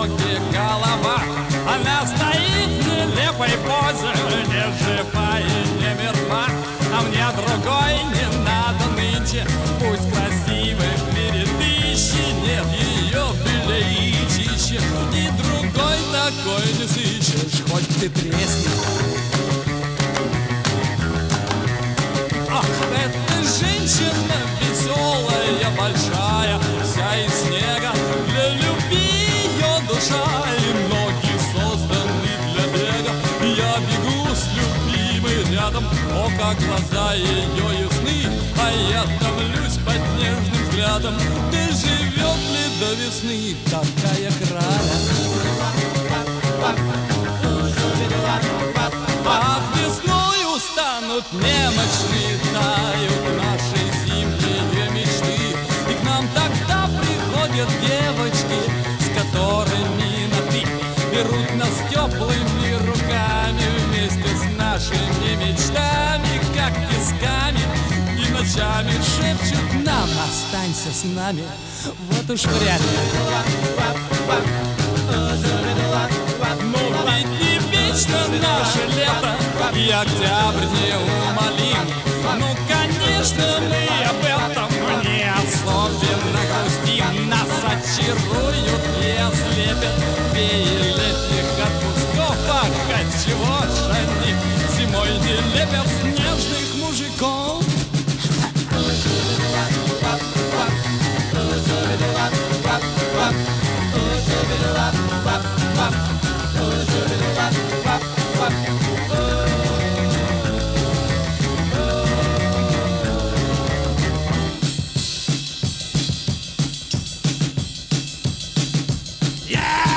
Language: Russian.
ноги, голова. Она стоит в нелепой позе, не жива и не мертва. А мне другой не надо нынче, пусть красивой в мире тысячи, нет ее беличище. И другой такой не сыщешь, хоть ты тресни. Ах, эта женщина веселая, большая, вся из снега, для любви ее душа, и ноги созданы для бега. Я бегу с любимой рядом, о, как глаза ее ясны, а я томлюсь под нежным взглядом. Доживет ли до весны такая краля? Ах, весною станут немощны, тают наши зимние мечты. И к нам тогда приходят девочки, с которыми на «ты», берут нас теплыми руками вместе с нашими мечтами, как песками, и ночами шепчут нам: останься с нами. Вот уж вряд ли. Но ведь не вечно наше лето, и октябрь неумолим. Ну, конечно, мы об этом не особенно грустим. Нас очаруют и ослепят феи летних отпусков. Ах, отчего ж они зимой не лепят снежных мужиков? Yeah!